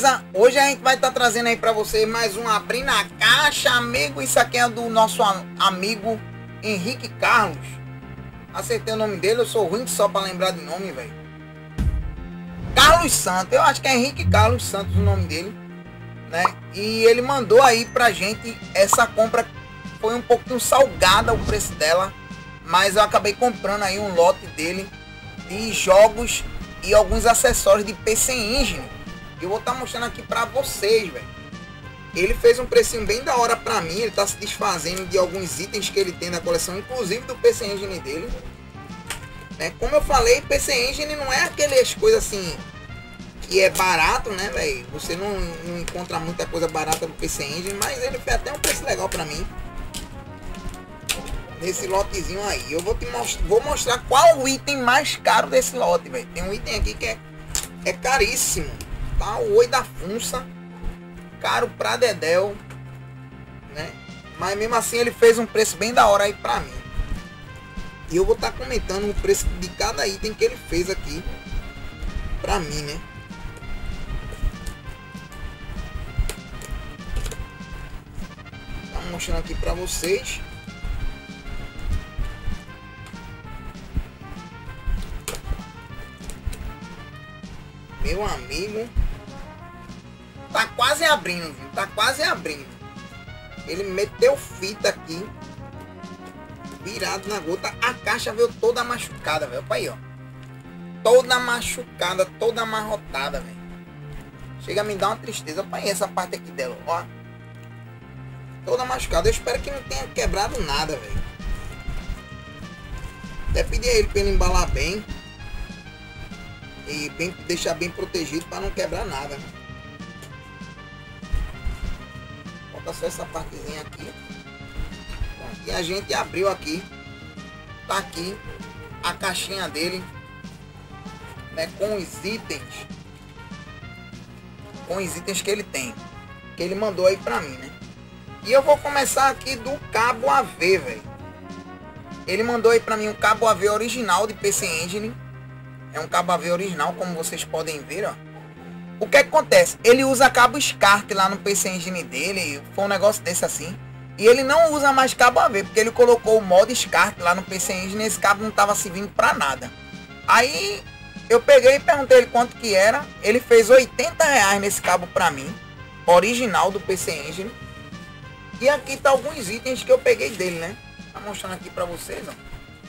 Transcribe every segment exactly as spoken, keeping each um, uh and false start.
beleza? Hoje a gente vai estar tá trazendo aí pra vocês mais um Abrindo a Caixa, amigo. Isso aqui é do nosso amigo Henrique Carlos. Acertei o nome dele, eu sou ruim só pra lembrar de nome, velho. Carlos Santos, eu acho que é Henrique Carlos Santos o nome dele, né? E ele mandou aí pra gente essa compra. Foi um pouquinho salgada o preço dela, mas eu acabei comprando aí um lote dele de jogos e alguns acessórios de P C Engine. Eu vou estar tá mostrando aqui pra vocês, velho. Ele fez um precinho bem da hora pra mim. Ele tá se desfazendo de alguns itens que ele tem na coleção, inclusive do P C Engine dele, né? Como eu falei, P C Engine não é aquelas coisas assim que é barato, né, velho? Você não, não encontra muita coisa barata no P C Engine, mas ele fez até um preço legal pra mim nesse lotezinho aí. Eu vou te mostrar, vou mostrar qual o item mais caro desse lote, velho. Tem um item aqui que é, é caríssimo, tá? O Oi da Funça, caro pra dedéu, né? Mas mesmo assim ele fez um preço bem da hora aí pra mim. E eu vou estar tá comentando o preço de cada item que ele fez aqui pra mim, né? Tá mostrando aqui pra vocês. Meu amigo, tá quase abrindo, viu? Tá quase abrindo. Ele meteu fita aqui, virado na gota. A caixa veio toda machucada, velho. Olha aí, ó. Toda machucada, toda amarrotada, velho. Chega a me dar uma tristeza. Olha aí essa parte aqui dela, ó. Toda machucada. Eu espero que não tenha quebrado nada, velho. Até pedi a ele pra ele embalar bem. E bem, deixar bem protegido para não quebrar nada, né? Falta só essa partezinha aqui. Bom, e a gente abriu aqui. Tá aqui a caixinha dele, né? Com os itens. Com os itens que ele tem. Que ele mandou aí pra mim, né? E eu vou começar aqui do cabo A V, velho. Ele mandou aí pra mim um cabo A V original de P C Engine. É um cabo A V original, como vocês podem ver, ó. O que, é que acontece? Ele usa cabo SCART lá no P C Engine dele. Foi um negócio desse assim. E ele não usa mais cabo A V, porque ele colocou o modo SCART lá no P C Engine e esse cabo não estava servindo pra nada. Aí eu peguei e perguntei ele quanto que era. Ele fez oitenta reais nesse cabo pra mim, original do P C Engine. E aqui tá alguns itens que eu peguei dele, né? Tá mostrando aqui pra vocês, ó.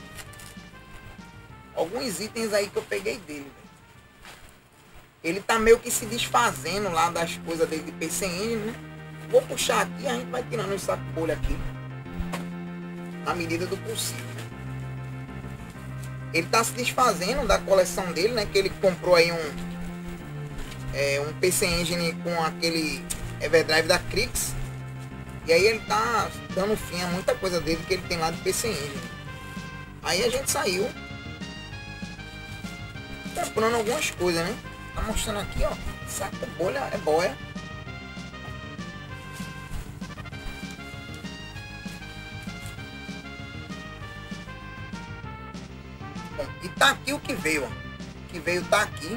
Alguns itens aí que eu peguei dele, véio. Ele tá meio que se desfazendo lá das coisas dele de P C Engine, né? Vou puxar aqui e a gente vai tirando esse saco bolha aqui na medida do possível, né? Ele tá se desfazendo da coleção dele, né? Que ele comprou aí um é, um P C Engine com aquele Everdrive da Crix. E aí ele tá dando fim a muita coisa dele que ele tem lá de P C Engine. Aí a gente saiu comprando algumas coisas, né? Tá mostrando aqui, ó. Saco bolha é boia. Bom, e tá aqui o que veio, ó. O que veio tá aqui.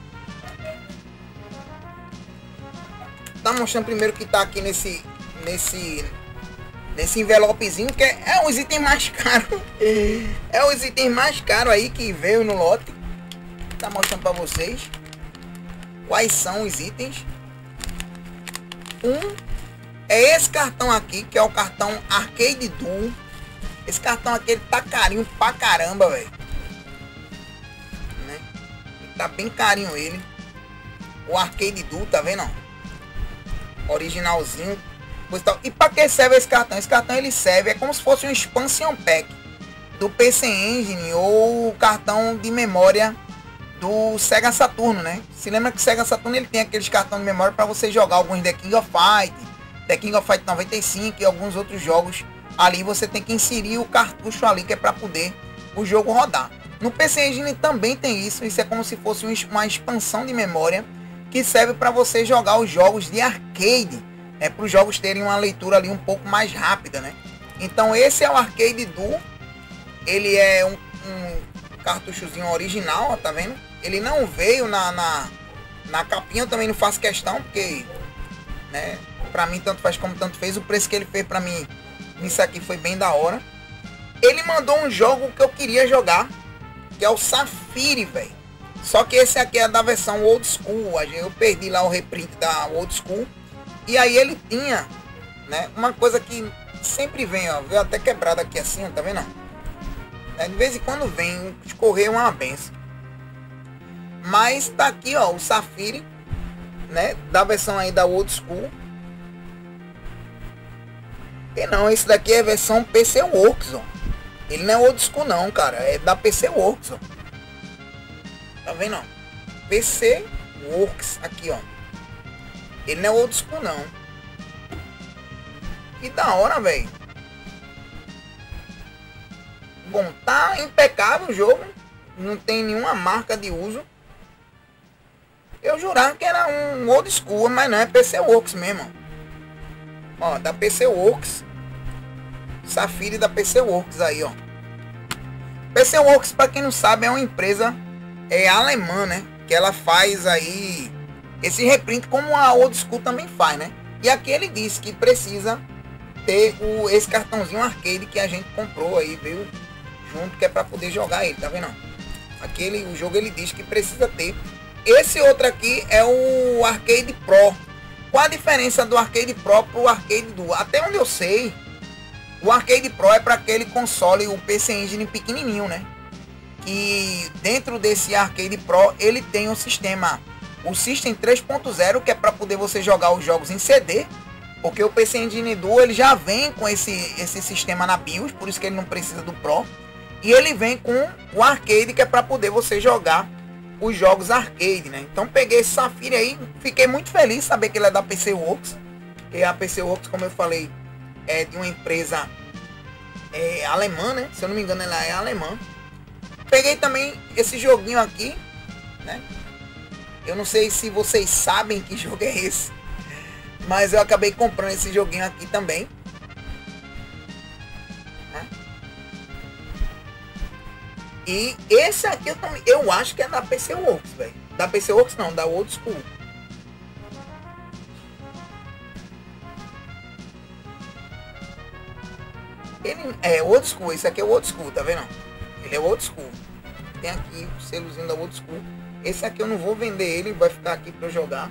Tá mostrando primeiro que tá aqui nesse nesse nesse envelopezinho, que é, é os itens mais caros. É os itens mais caros aí que veio no lote. Tá mostrando para vocês quais são os itens. Um é esse cartão aqui, que é o cartão Arcade Duo. Esse cartão aqui ele tá carinho pra caramba, velho, né? Tá bem carinho ele. O Arcade Duo, tá vendo? Originalzinho. E para que serve esse cartão? Esse cartão ele serve, é como se fosse um expansion pack do P C Engine ou cartão de memória do Sega Saturno, né? Se lembra que o Sega Saturno ele tem aqueles cartões de memória para você jogar alguns The King of Fight, The King of Fight noventa e cinco e alguns outros jogos. Ali você tem que inserir o cartucho ali que é para poder o jogo rodar. No P C Engine também tem isso. Isso é como se fosse uma expansão de memória que serve para você jogar os jogos de arcade, né? Para os jogos terem uma leitura ali um pouco mais rápida, né? Então esse é o Arcade Duo. Ele é um, um cartuchozinho original, ó, tá vendo? Ele não veio na, na, Na capinha eu também não faço questão, porque, né, pra mim tanto faz como tanto fez. O preço que ele fez pra mim nisso aqui foi bem da hora. Ele mandou um jogo que eu queria jogar, que é o Safiri, velho. Só que esse aqui é da versão Old School. Eu perdi lá o reprint da Old School. E aí ele tinha, né, uma coisa que sempre vem, ó. Veio até quebrado aqui assim, ó, tá vendo? É, de vez em quando vem, escorrer uma benção. Mas tá aqui, ó, o Safiri, né, da versão aí da Old School. E não, esse daqui é a versão P C Works, ó. Ele não é Old School não, cara, é da P C Works, ó. Tá vendo, ó? P C Works, aqui, ó. Ele não é Old School não. Que da hora, velho. Bom, tá impecável o jogo. Não tem nenhuma marca de uso. Eu jurava que era um Old School, mas não, é P C Works mesmo. Ó, da P C Works. Safiri da P C Works aí, ó. P C Works, para quem não sabe, é uma empresa é alemã, né? Que ela faz aí esse reprint como a Old School também faz, né? E aqui ele disse que precisa ter o, esse cartãozinho arcade que a gente comprou aí, veio junto, que é para poder jogar ele, tá vendo? Aquele, o jogo ele diz que precisa ter. Esse outro aqui é o Arcade Pro. Qual a diferença do Arcade Pro pro Arcade Duo? Até onde eu sei, o Arcade Pro é para aquele console, o P C Engine pequenininho, né? E dentro desse Arcade Pro ele tem um sistema, o System três ponto zero, que é para poder você jogar os jogos em C D, porque o P C Engine Duo ele já vem com esse, esse sistema na BIOS, por isso que ele não precisa do Pro. E ele vem com o arcade, que é para poder você jogar os jogos arcade, né? Então peguei esse Safiri aí, fiquei muito feliz saber que ele é da P C Works, que a P C Works, como eu falei, é de uma empresa é, alemã, né? Se eu não me engano, ela é alemã. Peguei também esse joguinho aqui, né? Eu não sei se vocês sabem que jogo é esse, mas eu acabei comprando esse joguinho aqui também. Né? E esse aqui eu, também, eu acho que é da P C Works, velho. Da P C Works não, da Old School. Ele é Old School, esse aqui é o Old School, tá vendo? Ele é Old School. Tem aqui o selozinho da Old School. Esse aqui eu não vou vender ele, vai ficar aqui para eu jogar.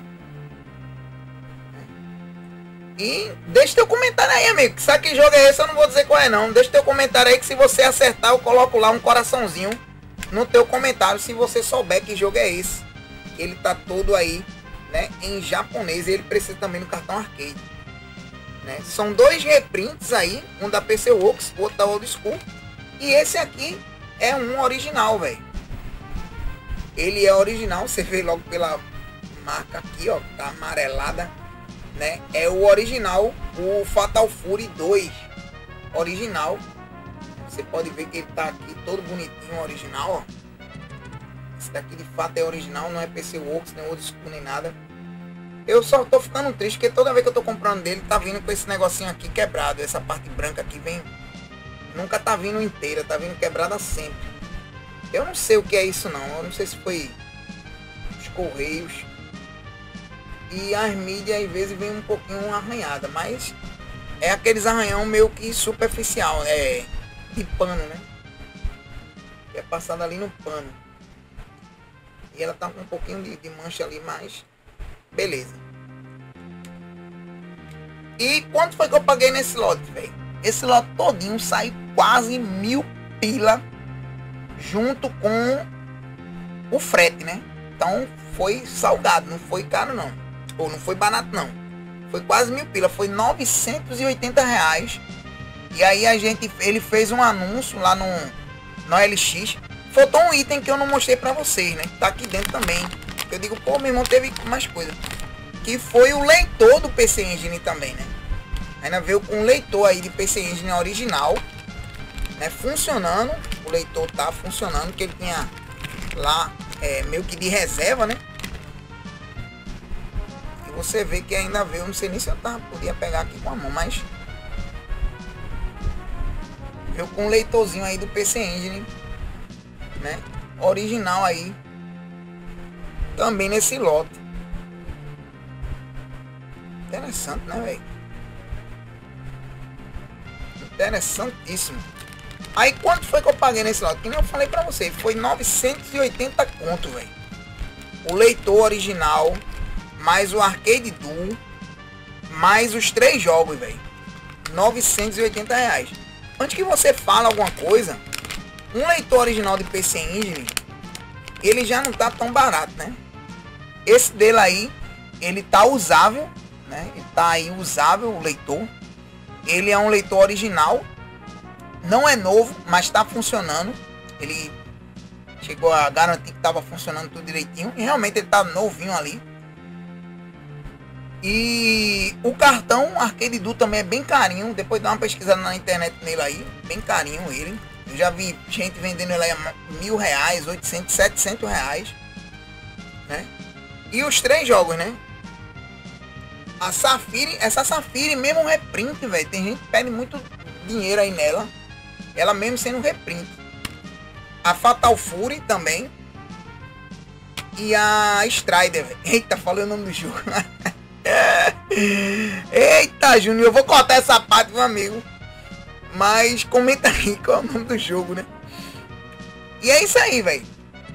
E deixa teu comentário aí, amigo. Sabe que jogo é esse? Eu não vou dizer qual é não. Deixa teu comentário aí, que se você acertar, eu coloco lá um coraçãozinho no teu comentário, se você souber que jogo é esse. Ele tá todo aí, né, em japonês. E ele precisa também no cartão arcade, né? São dois reprints aí, um da P C Works, outro da Old School. E esse aqui é um original, velho. Ele é original, você vê logo pela marca aqui, ó, tá amarelada, né? É o original, o Fatal Fury dois original. Você pode ver que ele tá aqui todo bonitinho, original, ó. Esse daqui de fato é original, não é P C Works, nem Old School, nem nada. Eu só tô ficando triste, porque toda vez que eu tô comprando dele, tá vindo com esse negocinho aqui quebrado. Essa parte branca aqui vem, nunca tá vindo inteira, tá vindo quebrada sempre. Eu não sei o que é isso não, eu não sei se foi os correios. E as mídias às vezes vem um pouquinho arranhada, mas é aqueles arranhão meio que superficial, é de pano, né? É passado ali no pano. E ela tá com um pouquinho de, de mancha ali, mas beleza. E quanto foi que eu paguei nesse lote, velho? Esse lote todinho sai quase mil pila, junto com o frete, né? Então foi salgado, não foi caro não, ou não foi barato não, foi quase mil pila, foi novecentos e oitenta reais. E aí a gente, ele fez um anúncio lá no, no L X. Faltou um item que eu não mostrei pra vocês, né? Que tá aqui dentro também. Eu digo, pô, meu irmão, teve mais coisa. Que foi o leitor do P C Engine também, né? Ainda veio com um leitor aí de P C Engine original, né? Funcionando. O leitor tá funcionando, que ele tinha lá é, meio que de reserva, né? E você vê que ainda veio, não sei nem se eu tava, podia pegar aqui com a mão, mas veio com um leitorzinho aí do P C Engine, né? Original aí, também nesse lote. Interessante, né, velho? Interessantíssimo. Aí quanto foi que eu paguei nesse lote? Que nem eu falei pra você, foi novecentos e oitenta conto, velho. O leitor original, mais o Arcade Duo, mais os três jogos, velho. novecentos e oitenta reais. Antes que você fale alguma coisa, um leitor original de P C Engine, ele já não tá tão barato, né? Esse dele aí, ele tá usável, né? Ele tá aí usável, o leitor. Ele é um leitor original. Não é novo, mas tá funcionando. Ele chegou a garantir que tava funcionando tudo direitinho. E realmente ele tá novinho ali. E o cartão Arcade Duo também é bem carinho. Depois dá uma pesquisada na internet nele aí. Bem carinho ele. Eu já vi gente vendendo ele aí a mil reais, oitocentos, setecentos reais. Né? E os três jogos, né? A Safire, essa Safire mesmo reprint, velho. Tem gente que pede muito dinheiro aí nela. Ela mesmo sendo reprint. A Fatal Fury também. E a Strider, velho. Eita, falei o nome do jogo. Eita, Júnior, eu vou cortar essa parte, meu amigo. Mas comenta aí qual é o nome do jogo, né? E é isso aí, velho.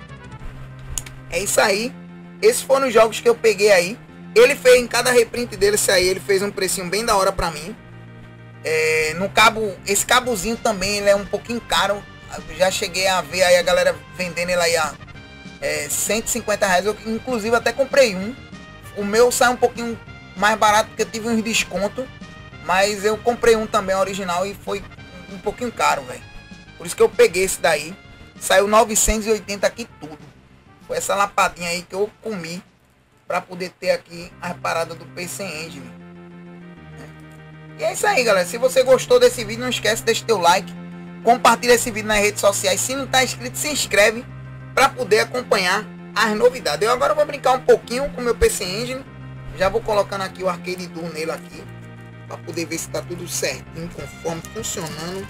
É isso aí. Esses foram os jogos que eu peguei aí. Ele fez em cada reprint dele, esse aí, ele fez um precinho bem da hora pra mim. É, no cabo, esse cabozinho também, ele é um pouquinho caro. Eu já cheguei a ver aí a galera vendendo ele aí a é, cento e cinquenta reais. Eu inclusive até comprei um. O meu sai um pouquinho mais barato porque eu tive uns desconto. Mas eu comprei um também original e foi um pouquinho caro, velho. Por isso que eu peguei esse daí. Saiu novecentos e oitenta aqui tudo. Foi essa lapadinha aí que eu comi para poder ter aqui as paradas do P C Engine. E é isso aí, galera. Se você gostou desse vídeo, não esquece de deixar teu like. Compartilha esse vídeo nas redes sociais. Se não está inscrito, se inscreve para poder acompanhar as novidades. Eu agora vou brincar um pouquinho com o meu P C Engine. Já vou colocando aqui o Arcade Duo nele aqui. Para poder ver se está tudo certinho, conforme funcionando.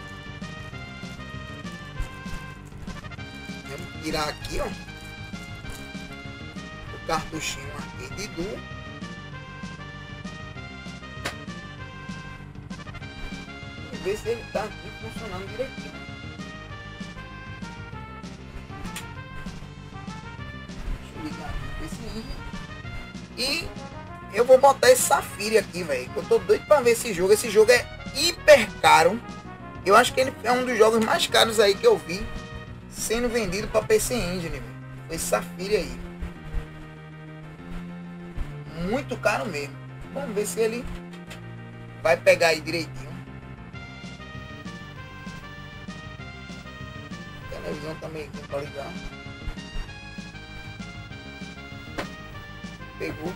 Vamos tirar aqui, ó. O cartuchinho Arcade Duo. Ver se ele tá aqui funcionando direitinho. Deixa eu ligar aqui esse e eu vou botar esse Safire aqui, velho. Eu tô doido pra ver esse jogo. Esse jogo é hiper caro. Eu acho que ele é um dos jogos mais caros aí que eu vi sendo vendido pra P C Engine, velho. Foi esse Safire aí. Muito caro mesmo. Vamos ver se ele vai pegar aí direitinho. Televisão também aqui para ligar. Pegou.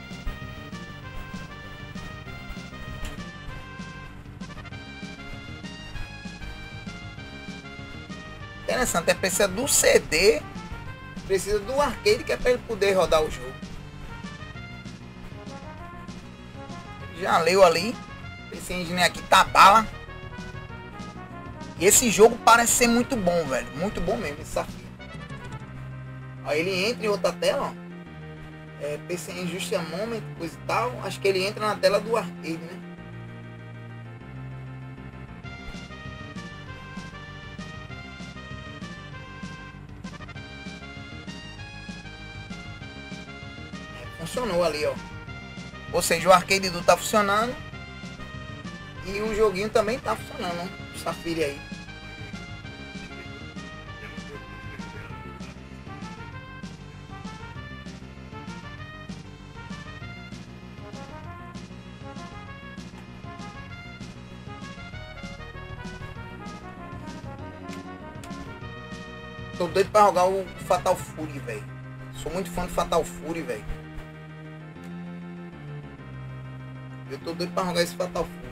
Interessante, é precisa do C D, precisa do arcade que é para ele poder rodar o jogo. Já leu ali. Esse engine aqui tá bala. E esse jogo parece ser muito bom, velho. Muito bom mesmo, esse Safire. Aí ele entra em outra tela, ó. É, P C Engine Just a Moment, coisa e tal. Acho que ele entra na tela do arcade, né? É, funcionou ali, ó. Ou seja, o Arcade Duo tá funcionando. E o joguinho também tá funcionando, né? O Safire aí. Tô doido pra jogar o Fatal Fury, velho. Sou muito fã do Fatal Fury, velho. Eu tô doido pra jogar esse Fatal Fury.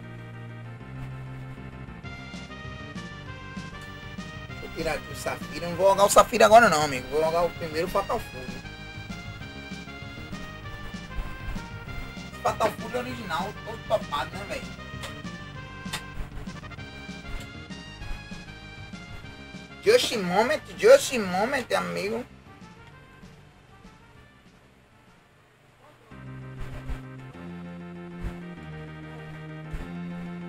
Deixa eu tirar aqui o Safire. Eu não vou jogar o Safire agora não, amigo. Vou jogar o primeiro Fatal Fury. Esse Fatal Fury original, todo topado, né, velho? Just a moment, just a moment, amigo.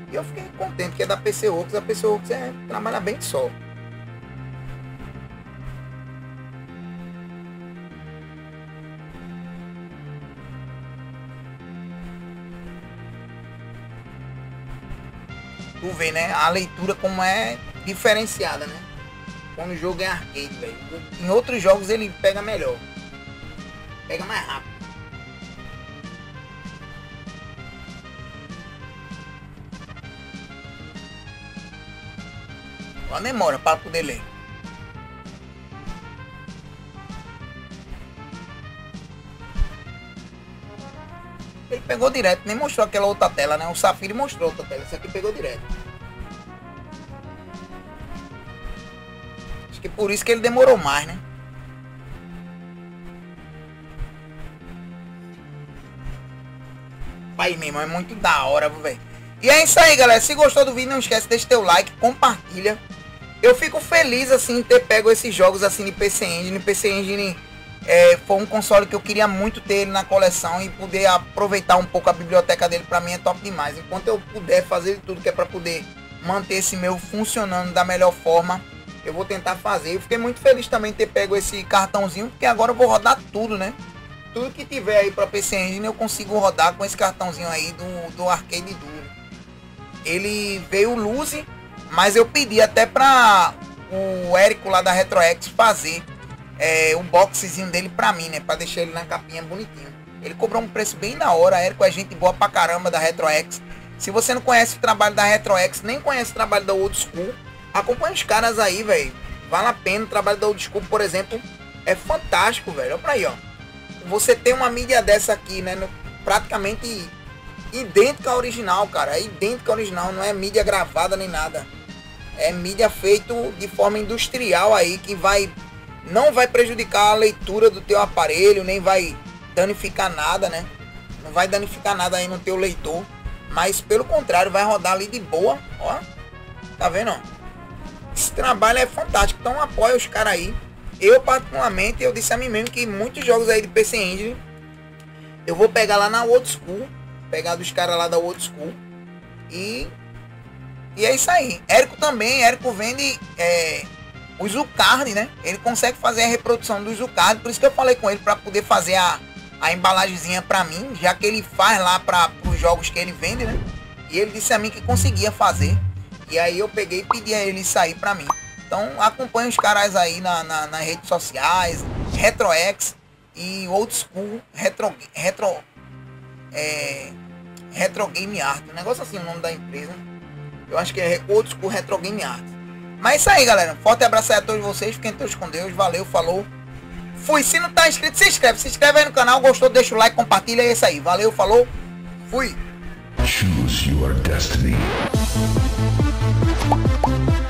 E eu fiquei contente que é da P C Works. A P C Works é, trabalha bem só. Tu vê, né? A leitura como é diferenciada, né? Quando o jogo é arcade, velho. Em outros jogos ele pega melhor. Pega mais rápido. Só demora para poder ler. Ele pegou direto, nem mostrou aquela outra tela, né? O Safiri mostrou outra tela, esse aqui pegou direto. Acho que por isso que ele demorou mais, né? Pai, meu irmão, é muito da hora, velho. E é isso aí, galera. Se gostou do vídeo, não esquece de deixar teu like, compartilha. Eu fico feliz, assim, de ter pego esses jogos, assim, de P C Engine. P C Engine é, foi um console que eu queria muito ter ele na coleção e poder aproveitar um pouco a biblioteca dele, pra mim é top demais. Enquanto eu puder fazer tudo que é pra poder manter esse meu funcionando da melhor forma, eu vou tentar fazer. Eu fiquei muito feliz também de ter pego esse cartãozinho, porque agora eu vou rodar tudo, né? Tudo que tiver aí pra P C Engine eu consigo rodar com esse cartãozinho aí do, do Arcade Duo. Ele veio loose, mas eu pedi até pra o Érico lá da RetroX fazer é, o boxezinho dele pra mim, né? Pra deixar ele na capinha bonitinho. Ele cobrou um preço bem da hora. Érico é gente boa pra caramba da RetroX. Se você não conhece o trabalho da RetroX, nem conhece o trabalho da Old School, acompanha os caras aí, velho. Vale a pena. O trabalho da Old School, por exemplo, é fantástico, velho. Olha pra aí, ó. Você tem uma mídia dessa aqui, né? No, praticamente idêntica à original, cara. É idêntica à original, não é mídia gravada nem nada. É mídia feito de forma industrial aí, que vai não vai prejudicar a leitura do teu aparelho, nem vai danificar nada, né? Não vai danificar nada aí no teu leitor, mas pelo contrário, vai rodar ali de boa, ó. Tá vendo, ó? Esse trabalho é fantástico, então apoia os caras aí. Eu particularmente, eu disse a mim mesmo que muitos jogos aí de P C Engine eu vou pegar lá na Old School, pegar dos caras lá da Old School e e é isso aí. Érico também, Érico vende é, o Zucard, né? Ele consegue fazer a reprodução do Zucard, por isso que eu falei com ele para poder fazer a, a embalagemzinha para mim, já que ele faz lá para os jogos que ele vende, né? E ele disse a mim que conseguia fazer, e aí eu peguei e pedi a ele isso aí para mim. Então acompanha os caras aí na, na, nas redes sociais, RetroX e Old School Retro, Retro, é, Retro Game Art, um negócio assim o nome da empresa. Eu acho que é Old School Retro Game Art. Mas é isso aí, galera. Forte abraço aí a todos vocês, fiquem todos com Deus, valeu, falou, fui. Se não tá inscrito, se inscreve, se inscreve aí no canal, gostou, deixa o like, compartilha, é isso aí, valeu, falou, fui. Choose your destiny.